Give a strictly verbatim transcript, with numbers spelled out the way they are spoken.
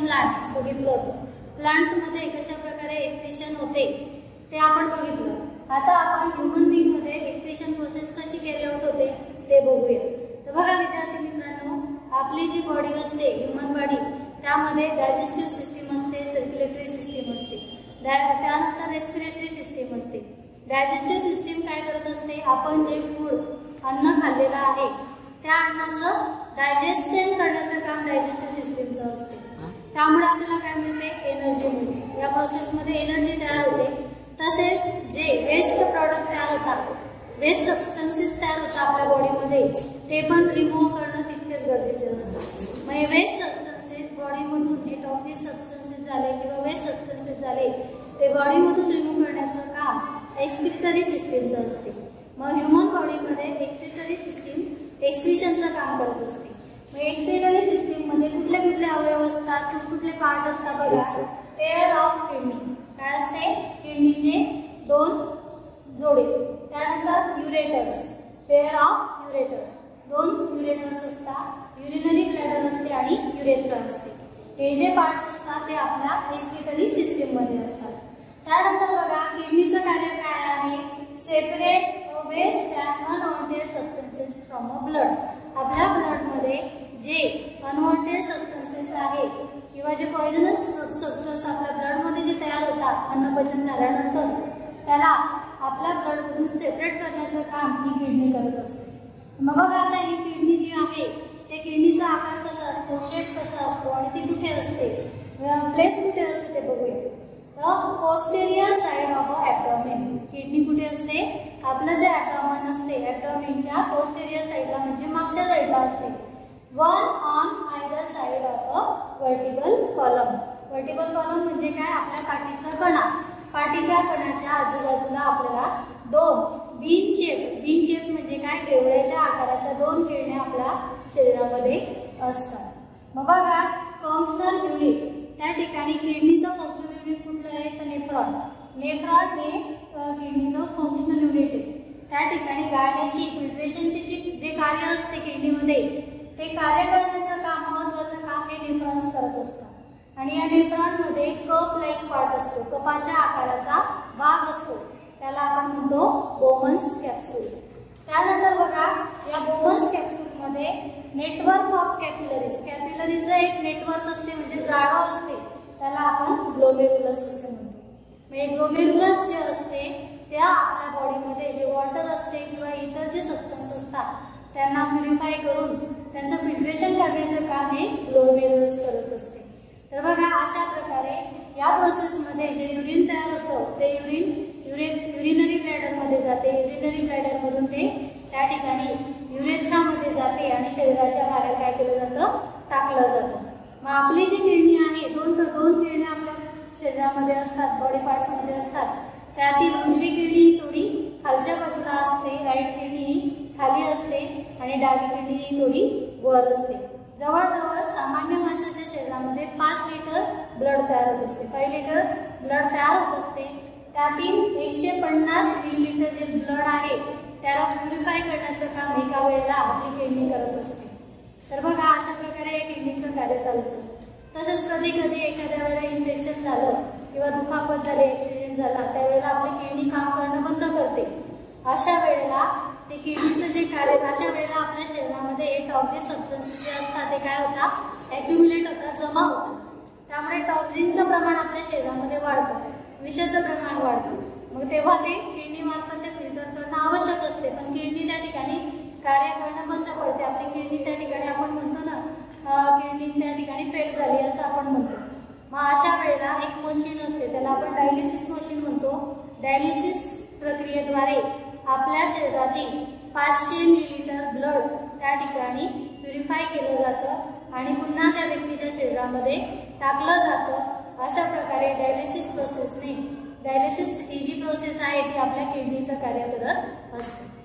Plants बघितलं होतं. Plants मध्ये कशा प्रकारे एक्सक्रीशन होते ते आपण बघितलं. आता आपण ह्यूमन बीइंग मध्ये एक्सक्रीशन प्रोसेस कशी कॅरी आउट होते ते बघूया. तर बघा विद्यार्थी मित्रांनो, आपली जी बॉडी असते ह्यूमन बॉडी, त्यामध्ये डायजेस्टिव्ह सिस्टीम असते, सर्क्युलेटरी सिस्टीम असते, त्यानंतर रेस्पिरेटरी सिस्टीम असते. डायजेस्टिव्ह सिस्टीम काय करत असते, आपण जे फूड अन्न खाल्लेलं आहे त्या अन्नाचं डायजेशन करण्याचं काम डायजेस्टिव्ह सिस्टीमचं असते. त्यामुळे आपल्याला काय मिळते, एनर्जी मिळते. या प्रोसेसमध्ये एनर्जी तयार होते. तसेच जे वेस्ट प्रॉडक्ट तयार होतात, वेस्ट सबस्टन्सेस तयार होतात आपल्या बॉडीमध्ये, ते पण रिमूव्ह करणं तितकेच गरजेचे असते. मग हे वेस्ट सबस्टन्सेस बॉडीमधून, हे टॉक्सिक सबस्टन्सेस झाले किंवा वेस्ट सबस्टन्सेस झाले, ते बॉडीमधून रिमूव्ह करण्याचं काम एक्सक्रीटरी सिस्टीमचं असते. मग ह्यूमन बॉडीमध्ये एक्सक्रीटरी सिस्टीम एक्सक्रीशनचं काम करत असते. मग एक्सक्रीटरी सिस्टीम मध्ये कुठले कुठले अवयव असतात, कुठले पार्ट असतात बघा. पेअर ऑफ किडनी काय असते, किडनीचे दोन जोडे. त्यानंतर युरेटर्स, पेअर ऑफ युरेटर, दोन युरेटर्स असतात. युरिनरी ब्लॅडर असते आणि युरेथ्रा असते. हे जे पार्ट्स असतात ते आपल्या एक्सक्रीटरी सिस्टीम मध्ये असतात. त्यानंतर बघा किडनीचं कार्य काय आहे, separate waste and unwanted substances from a blood. आपल्या ब्लड मध्ये जे अनवॉन्टेड सबस्टन्सेस आहे किंवा जे पॉइझनस सबस्टन्स आपल्या ब्लड मध्ये जे तयार होतात अन्नपचन झाल्यानंतर, त्याला आपल्या ब्लड मधून सेपरेट करण्याचं काम ही किडनी करत असते. मग बघा आता ही किडनी जी आहे, त्या किडनीचा आकार कसा असतो, शेप कसा असतो आणि ती कुठे असते, प्लेस कुठे असते ते बघूया. तर posterior side of abdomen, kidney कुठे असते, आपलं जे ॲब्डोमेन असते ॲब्डोमेनच्या पोस्टेरियर साइडला म्हणजे मागच्या साइडला असते. One on either side of a vertebral column. Vertebral column म्हणजे काय, आपल्या पाठीचा कणा, पाठीच्या कणाच्या आजूबाजूला आपल्याला दोन बीन शेप, बीन शेप म्हणजे काय, केवड्याच्या आकाराच्या दोन किडण्या आपल्या शरीरामध्ये असतात. मग बघा फंक्शनल युनिट, त्या ठिकाणी किडनीचं फंक्शनल युनिट कुठलं आहे, तर नेफ्रॉन. नेफ्रॉन हे किडनीचं फंक्शनल युनिट आहे. त्या ठिकाणी गाळण्याची, फिल्ट्रेशनची जे कार्य असते किडनीमध्ये, ते कार्य करण्याचं काम, महत्वाचं काम हे नेफ्रॉन्स करत असतात. आणि या नेफ्रॉनमध्ये कप लाईक पार्ट असतो, कपाच्या आकाराचा भाग असतो, त्याला आपण म्हणतो बोमन्स कॅप्सूल. त्यानंतर बघा या बोमन्स कॅप्सूल मध्ये नेटवर्क ऑफ कॅपिलरीज, कॅपिलरीचं एक नेटवर्क असते म्हणजे जाळं असते, त्याला आपण ग्लोमेरुलस असे म्हणतो. म्हणजे ग्लोमेरुलस जे असते त्या आपल्या बॉडीमध्ये जे वॉटर असते किंवा इतर जे सबस्टन्स असतात त्यांना प्युरिफाय करून त्यांचं फिल्ट्रेशन करण्याचं काम हे ग्लोमेरुलस करत असते. तर बघा अशा प्रकारे या प्रोसेसमध्ये जे युरिन तयार होतं ते युरिन युरिन युरिनरी ब्लॅडरमध्ये जाते. युरिनरी ब्लॅडरमधून ते त्या ठिकाणी युरेथ्रामध्ये जाते आणि शरीराच्या बाहेर काय केलं जातं, टाकलं जातं. मग आपली जी किडनी आहे, दोन दोन किडण्या आपल्या शरीरामध्ये असतात, बॉडी पार्ट्समध्ये असतात. त्यातील उजवी किडनी थोडी खालच्या बाजूला असते, राईट किडनी खाली असते आणि डावी किडनी थोडी वर असते. जवळजवळ सामान्य माणसाच्या शरीरामध्ये पाच लिटर ब्लड तयार होत असते, पाच लिटर ब्लड तयार होत असते. त्यातील एकशे पन्नास मिलीलिटर जे ब्लड आहे त्याला प्युरिफाय करण्याचं काम एका वेळेला आपली किडनी करत असते. तर बघा अशा प्रकारे या किडनीचं कार्य चालतं. तसंच कधी कधी एखाद्या वेळेला इन्फेक्शन झालं किंवा दुखापत झाली, ऍक्सिडेंट झाला, त्यावेळेला आपली किडनी काम करणं बंद करते. अशा वेळेला ते किडनीचं जे कार्य, अशा वेळेला आपल्या शरीरामध्ये टॉक्सिक सबस्टन्स जे असतात ते काय होतात, ॲक्युम्युलेट होतात, जमा होतात. त्यामुळे टॉक्सिनचं प्रमाण आपल्या शरीरामध्ये वाढतं, विषाचं प्रमाण वाढतं. मग तेव्हा ते किडनी मार्फत ते फिल्टर करणं आवश्यक असते, पण किडनी त्या ठिकाणी कार्य करणं बंद पडते. आपली किडनी त्या ठिकाणी आपण म्हणतो ना, किडनी त्या ठिकाणी फेल झाली असं आपण म्हणतो. मग अशा वेळेला एक मशीन असते, त्याला आपण डायलिसिस मशीन म्हणतो. डायलिसिस प्रक्रियेद्वारे आपल्या शरीरातील पाचशे मिलीलिटर ब्लड त्या ठिकाणी प्युरिफाय केलं जातं आणि पुन्हा त्या व्यक्तीच्या शरीरामध्ये टाकलं जातं. अशा प्रकारे डायलिसिस प्रोसेसने, डायलिसिस ही जी प्रोसेस आहे ती आपल्या किडनीचं कार्य करत असते.